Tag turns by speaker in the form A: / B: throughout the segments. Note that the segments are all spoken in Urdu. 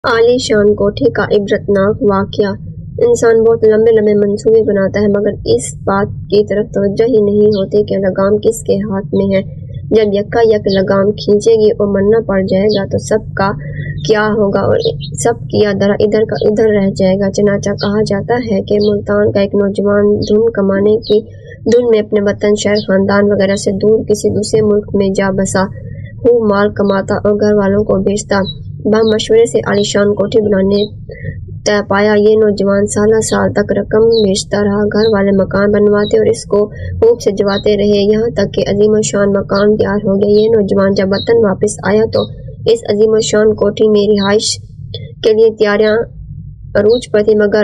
A: عالی شان کوٹھی کا عبرتناک واقعہ۔ انسان بہت لمبے لمبے منصوبے بناتا ہے مگر اس بات کی طرف توجہ ہی نہیں ہوتی کہ لگام کس کے ہاتھ میں ہے۔ جب یکا یک لگام کھینچے گی اور مرنا پڑ جائے گا تو سب کا کیا ہوگا اور سب کیا درا ادھر کا ادھر رہ جائے گا۔ چنانچہ کہا جاتا ہے کہ ملتان کا ایک نوجوان دھن کمانے کی دھن میں اپنے وطن، شہر، خاندان وغیرہ سے دور کسی دوسرے ملک میں جا بسا، خوب مال کماتا اور گھر والوں کو بیچتا۔ باہم مشورے سے عالی شان کوٹھی بنانے طے پایا۔ یہ نوجوان سالہ سال تک رقم بیچتا رہا، گھر والے مکان بنواتے اور اس کو خوب سجواتے رہے، یہاں تک کہ عظیم الشان مکان تیار ہو گیا۔ یہ نوجوان جب وطن واپس آیا تو اس عظیم الشان کوٹھی میں رہائش کے لیے تیاریاں عروج پر تھی، مگر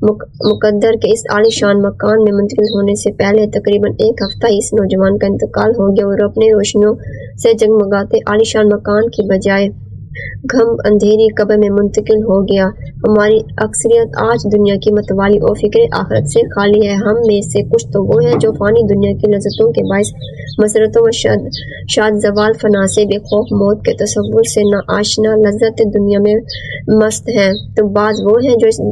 A: مقدر کے اس عالی شان مکان میں منتقل ہونے سے پہلے تقریباً ایک ہفتہ ہی اس نوجوان کا انتقال ہو گیا اور اپنے روشنیوں سے جگمگاتے عالی شان مکان کی بجائے گھم اندھیری قبر میں منتقل ہو گیا۔ ہماری اکثریت آج دنیا کی متوالی اور فکر آخرت سے خالی ہے۔ ہم میں سے کچھ تو وہ ہیں جو فانی دنیا کی لذتوں کے باعث مسرتوں و شاد زوال فنا سے بے خوف موت کے تصور سے نا آشنا لذت دنیا میں مست ہیں، تو بعض وہ ہیں جو اس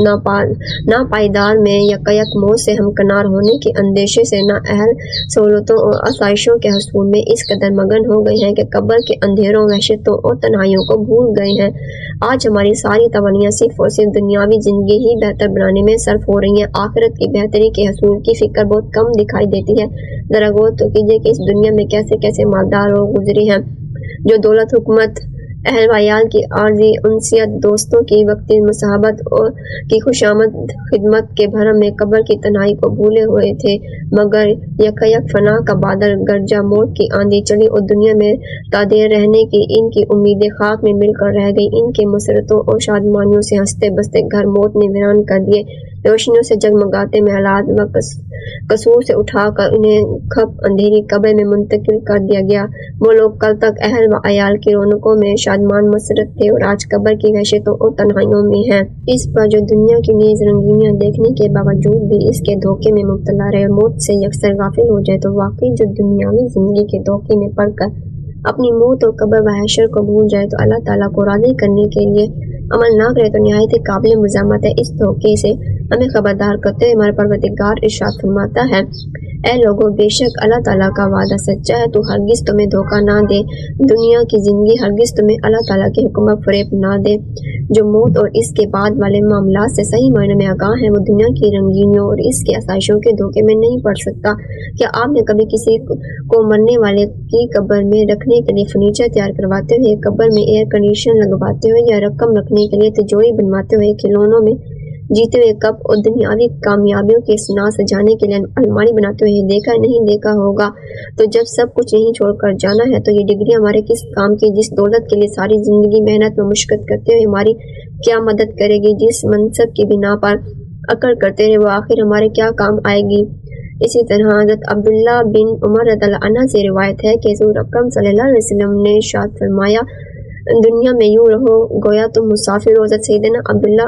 A: ناپائیدار میں یکایک موت سے ہمکنار ہونے کے اندیشے سے نا اہل سہولتوں اور آسائشوں کے حصول میں اس قدر مگن ہو گئے ہیں کہ قبر کے اندھیروں، وحشتوں اور تنہائیوں کو بھول گئے ہیں۔ آج ہماری ساری توانیاں صرف اور صرف دنیاوی زندگی ہی بہتر بنانے میں صرف ہو رہی ہیں۔ آخرت کی بہتری کے حصول کی فکر بہت کم دکھائی دیتی ہے۔ ذرا غور تو کیجیے کہ اس دنیا میں کیسے کیسے مالدار لوگ گزرے ہیں جو دولت، حکومت، اہل وعیال کی عارضی انسیت، دوستوں کی وقتی مصاحبت اور کی خوشامد خدمت کے بھرم میں قبر کی تنہائی کو بھولے ہوئے تھے، مگر یکایک فنا کا بادل گرجا، موت کی آندھی چلی اور دنیا میں تادیر رہنے کی ان کی امیدیں خاک میں مل کر رہ گئی۔ ان کے مسرتوں اور شادمانیوں سے ہنستے بستے گھر موت نے ویران کر دیے، روشنیوں سے جگمگاتے محلات و قصور سے اٹھا کر انہیں کھپ اندھیری قبر میں منتقل کر دیا گیا۔ وہ لوگ کل تک اہل و عیال کی رونقوں میں شادمان مسرت تھے اور آج قبر کی وحشتوں اور تنہائیوں میں ہیں۔ اس پر جو دنیا کی نیز رنگینیاں دیکھنے کے باوجود بھی اس کے دھوکے میں مبتلا رہے اور موت سے یکسر غافل ہو جائے، تو واقعی جو دنیاوی زندگی کے دھوکے میں پڑ کر اپنی موت اور قبر و حشر کو بھول جائے تو اللہ تعالیٰ کو راضی کرنے کے لیے عمل نہ کرے تو نہایت قابل مذمت ہے۔ اس دھوکے سے ہمیں خبردار کرتے ہوئے ہمارا پروردگار ارشاد فرماتا ہے، اے لوگوں، بے شک اللہ تعالیٰ کا وعدہ سچا ہے، تو ہرگز تمہیں دھوکہ نہ دے۔ دنیا کی زندگی ہرگز تمہیں اللہ تعالیٰ کے حکم پر فریب نہ دے۔ جو موت اور اس کے بعد والے معاملات سے صحیح معنی میں آگاہ ہے، وہ دنیا کی رنگینیوں اور اس کے آسائشوں کے دھوکے میں نہیں پڑ سکتا۔ کیا آپ نے کبھی کسی کو مرنے والے کی قبر میں رکھنے کے لیے فرنیچر تیار کرواتے ہوئے، قبر میں ایئر کنڈیشن لگواتے ہوئے یا رقم رکھنے کے لیے تجوری بنواتے ہوئے، کھلونوں میں جیتے ہوئے کپ اور دنیاوی کامیابیوں کے اسناد سجانے کے لیے الماری بناتے ہوئے دیکھا نہیں دیکھا ہوگا؟ تو جب سب کچھ یہیں چھوڑ کر جانا ہے تو یہ ڈگری ہمارے کس کام کی؟ جس دولت کے لیے ساری زندگی محنت و مشقت کرتے ہوئے ہماری کیا مدد کرے گی؟ جس منصب کی بنا پر اکڑ کرتے رہے وہ آخر ہمارے کیا کام آئے گی؟ اسی طرح حضرت عبداللہ بن عمر رضی اللہ عنہ سے روایت ہے کہ حضور اکرم صلی اللہ علیہ وسلم نے ارشاد فرمایا، دنیا میں یوں رہو گویا تم مسافر ہو۔ حضرت سیدنا عبداللہ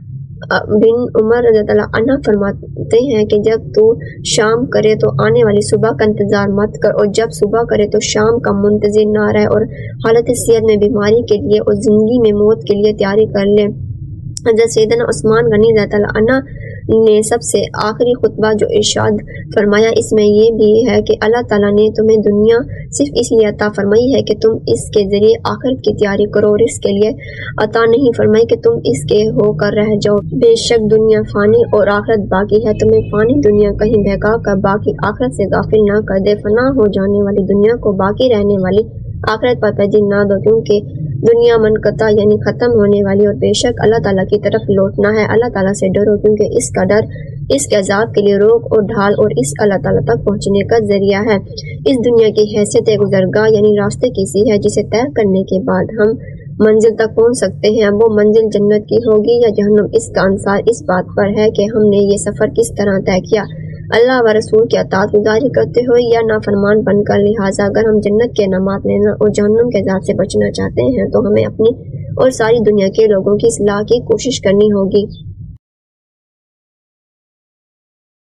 A: بن عمر رضی اللہ عنہ فرماتے ہیں کہ جب تو شام کرے تو آنے والی صبح کا انتظار مت کر، اور جب صبح کرے تو شام کا منتظر نہ رہے، اور حالت صحت میں بیماری کے لیے اور زندگی میں موت کے لیے تیاری کر لے۔ حضرت سیدنا عثمان غنی رضی اللہ عنہ نے سب سے آخری خطبہ جو ارشاد فرمایا، اس میں یہ بھی ہے کہ اللہ تعالیٰ نے تمہیں دنیا صرف اس لیے عطا فرمائی ہے کہ تم اس کے ذریعے آخرت کی تیاری کرو، اور اس کے لیے عطا نہیں فرمائی کہ تم اس کے ہو کر رہ جاؤ۔ بے شک دنیا فانی اور آخرت باقی ہے، تمہیں فانی دنیا کہیں بہکا کر باقی آخرت سے غافل نہ کر دے۔ فنا ہو جانے والی دنیا کو باقی رہنے والی آخرت پر ترجیح نہ دو، کیونکہ دنیا منقطع یعنی ختم ہونے والی، اور بے شک اللہ تعالیٰ کی طرف لوٹنا ہے۔ اللہ تعالیٰ سے ڈرو، کیونکہ اس کا ڈر اس کے عذاب کے لیے روک اور ڈھال اور اس اللہ تعالیٰ تک پہنچنے کا ذریعہ ہے۔ اس دنیا کی حیثیت ایک گزرگاہ یعنی راستے کی سی ہے جسے طے کرنے کے بعد ہم منزل تک پہنچ سکتے ہیں۔ اب وہ منزل جنت کی ہوگی یا جہنم، اس کا انحصار اس بات پر ہے کہ ہم نے یہ سفر کس طرح طے کیا، اللہ و رسول کی اطاعت گزاری کرتے ہوئے یا نافرمان بن کر۔ لہٰذا اگر ہم جنت کے انعامات لینا اور جہنم کے عذاب سے بچنا چاہتے ہیں تو ہمیں اپنی اور ساری دنیا کے لوگوں کی اصلاح کی کوشش کرنی ہوگی۔